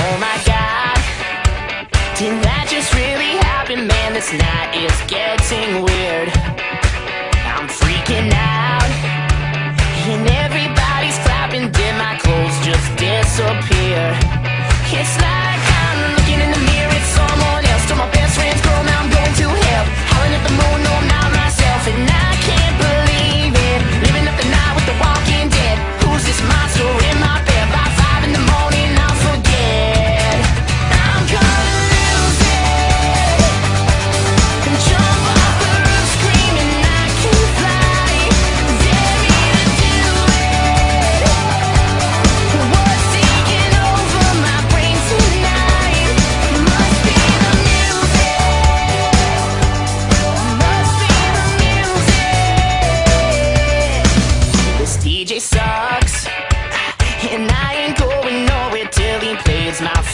Oh my God, did that just really happen? Man, this night is getting weird. I'm freaking out, and everybody's clapping. Did my clothes just disappear? It's like I'm looking in the mirror, it's someone else. To my best friend's girl, now I'm going to hell. Howling at the moon, no, I'm not myself, and I can't believe it. Living up the night with the walking dead. Who's this monster in my bed? By 5 in the morning, I'll forget. I'm gonna lose it and jump off the roof screaming I can fly. Dare me to do it. What's taking over my brain tonight? Must be the music. Must be the music. This DJ sucks, and I ain't going nowhere till he plays my